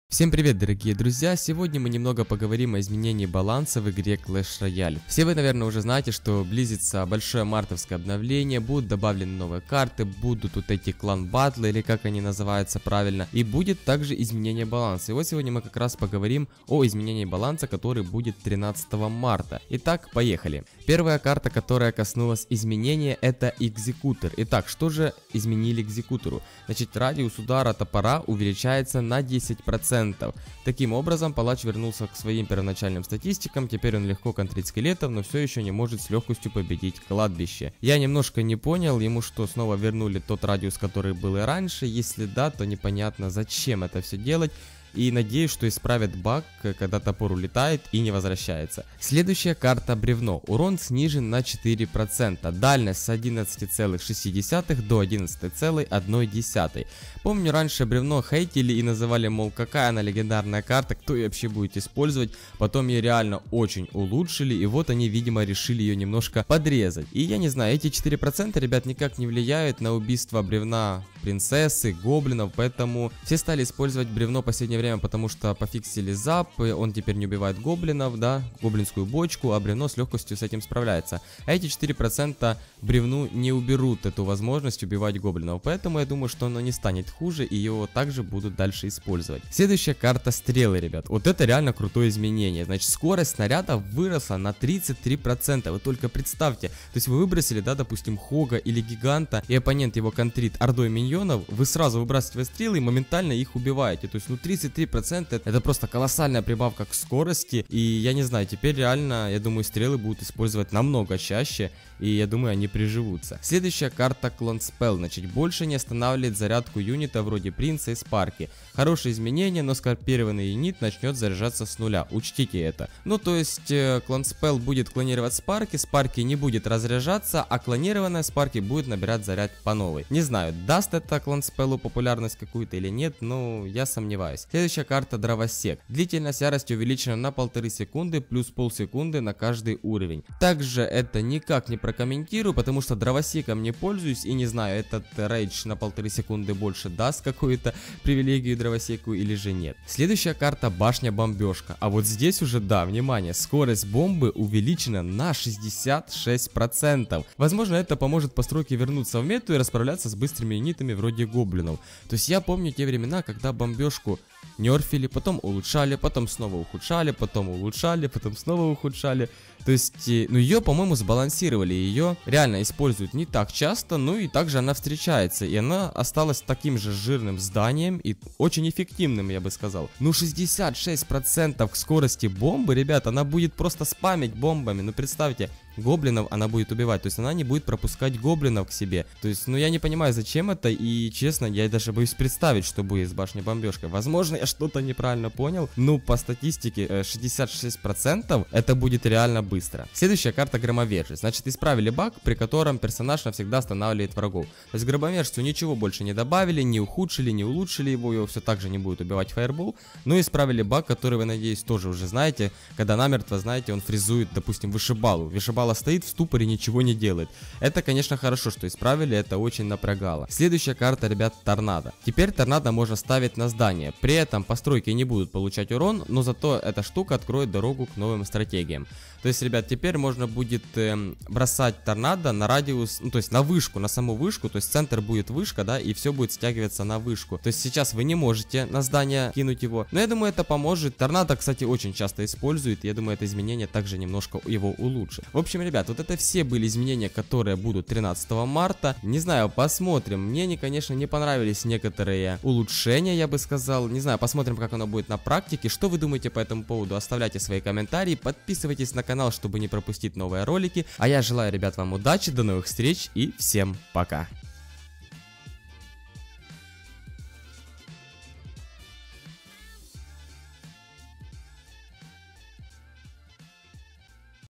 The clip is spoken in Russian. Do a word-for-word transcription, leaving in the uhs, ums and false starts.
Всем привет, дорогие друзья! Сегодня мы немного поговорим о изменении баланса в игре Clash Royale. Все вы, наверное, уже знаете, что близится большое мартовское обновление, будут добавлены новые карты, будут вот эти клан-баттлы, или как они называются правильно, и будет также изменение баланса. И вот сегодня мы как раз поговорим о изменении баланса, который будет тринадцатого марта. Итак, поехали! Первая карта, которая коснулась изменения, это Экзекутор. Итак, что же изменили Экзекутору? Значит, радиус удара топора увеличается на десять процентов. Таким образом, палач вернулся к своим первоначальным статистикам, теперь он легко контрит скелетов, но все еще не может с легкостью победить кладбище. Я немножко не понял, ему что, снова вернули тот радиус, который был и раньше? Если да, то непонятно, зачем это все делать. И надеюсь, что исправят баг, когда топор улетает и не возвращается. Следующая карта бревно. Урон снижен на четыре процента. Дальность с одиннадцати целых шести десятых до одиннадцати целых одной десятой. Помню, раньше бревно хейтили и называли, мол, какая она легендарная карта, кто ее вообще будет использовать. Потом ее реально очень улучшили, и вот они, видимо, решили ее немножко подрезать. И я не знаю, эти четыре процента, ребят, никак не влияют на убийство бревна принцессы, гоблинов, поэтому все стали использовать бревно в последнее время, потому что пофиксили зап, он теперь не убивает гоблинов, да, гоблинскую бочку, а бревно с легкостью с этим справляется. А эти четыре процента бревну не уберут эту возможность убивать гоблинов, поэтому я думаю, что оно не станет хуже, и его также будут дальше использовать. Следующая карта стрелы, ребят, вот это реально крутое изменение. Значит, скорость снаряда выросла на тридцать три процента, вы только представьте, то есть вы выбросили, да, допустим, Хога или Гиганта, и оппонент его контрит ордой миньонов, вы сразу выбрасываете стрелы и моментально их убиваете, то есть, ну, тридцать три процента это просто колоссальная прибавка к скорости, и я не знаю, теперь реально, я думаю, стрелы будут использовать намного чаще, и я думаю, они приживутся. Следующая карта Клон Спелл, значит, больше не останавливает зарядку юнита вроде Принца и Спарки. Хорошее изменение, но скорпированный юнит начнет заряжаться с нуля, учтите это. Ну, то есть, э, Клон Спелл будет клонировать Спарки, Спарки не будет разряжаться, а клонированная Спарки будет набирать заряд по новой. Не знаю, даст это Клон Спеллу популярность какую-то или нет, но я сомневаюсь. Следующая карта Дровосек. Длительность ярости увеличена на полторы секунды, плюс полсекунды на каждый уровень. Также это никак не прокомментирую, потому что Дровосеком не пользуюсь и не знаю, этот рейдж на полторы секунды больше даст какую-то привилегию Дровосеку или же нет. Следующая карта Башня Бомбежка. А вот здесь уже, да, внимание, скорость бомбы увеличена на шестьдесят шесть процентов. Возможно, это поможет постройке вернуться в мету и расправляться с быстрыми юнитами вроде гоблинов. То есть я помню те времена, когда бомбежку нерфили, потом улучшали, потом снова ухудшали, потом улучшали, потом снова ухудшали. То есть, ну, ее, по-моему, сбалансировали, ее реально используют не так часто, ну и также она встречается, и она осталась таким же жирным зданием и очень эффективным, я бы сказал. Ну, шестьдесят шесть процентов к скорости бомбы, ребят, она будет просто спамить бомбами, ну, представьте, гоблинов она будет убивать, то есть она не будет пропускать гоблинов к себе. То есть, ну, я не понимаю, зачем это, и, честно, я даже боюсь представить, что будет с Башней Бомбежкой. Возможно, я что-то неправильно понял, ну, по статистике шестьдесят шесть процентов это будет реально быстро. Следующая карта Громовержец. Значит, исправили баг, при котором персонаж навсегда останавливает врагов. То есть Громовержцу ничего больше не добавили, не ухудшили, не улучшили его, его все так же не будет убивать фаербол. Ну и исправили баг, который вы, надеюсь, тоже уже знаете, когда намертво, знаете, он фризует, допустим, вышибалу. Вышибала стоит в ступоре, ничего не делает. Это, конечно, хорошо, что исправили, это очень напрягало. Следующая карта, ребят, Торнадо. Теперь Торнадо можно ставить на здание. При этом постройки не будут получать урон, но зато эта штука откроет дорогу к новым стратегиям. То есть, ребят, теперь можно будет э, бросать торнадо на радиус, ну, то есть на вышку, на саму вышку, то есть центр будет вышка, да, и все будет стягиваться на вышку. То есть сейчас вы не можете на здание кинуть его, но я думаю, это поможет. Торнадо, кстати, очень часто использует, я думаю, это изменение также немножко его улучшит. В общем, ребят, вот это все были изменения, которые будут тринадцатого марта. Не знаю, посмотрим. Мне, не, конечно, не понравились некоторые улучшения, я бы сказал. Не знаю, посмотрим, как оно будет на практике. Что вы думаете по этому поводу? Оставляйте свои комментарии, подписывайтесь на канал, чтобы не пропустить новые ролики. А я желаю, ребят, вам удачи, до новых встреч и всем пока.